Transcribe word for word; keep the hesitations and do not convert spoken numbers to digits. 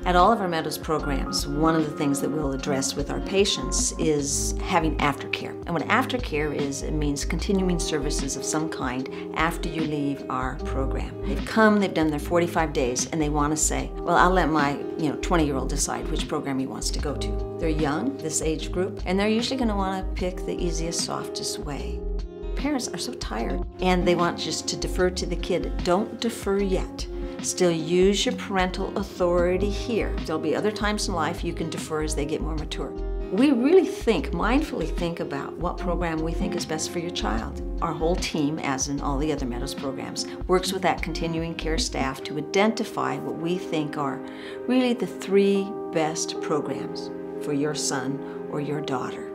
At all of our Meadows programs, one of the things that we'll address with our patients is having aftercare. And what aftercare is, it means continuing services of some kind after you leave our program. They've come, they've done their forty-five days, and they want to say, well, I'll let my you know, twenty-year-old decide which program he wants to go to. They're young, this age group, and they're usually going to want to pick the easiest, softest way. Parents are so tired, and they want just to defer to the kid. Don't defer yet. Still use your parental authority here. There'll be other times in life you can defer as they get more mature. We really think, mindfully think about what program we think is best for your child. Our whole team, as in all the other Meadows programs, works with that continuing care staff to identify what we think are really the three best programs for your son or your daughter.